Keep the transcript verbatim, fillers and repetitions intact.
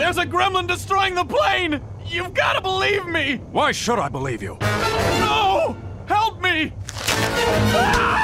There's a gremlin destroying the plane! You've got to believe me! Why should I believe you? No! Help me! Ah!